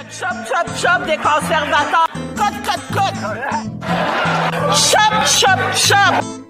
Chop, chop, chop des conservateurs. Cote, cote, cote. Chop, chop, chop.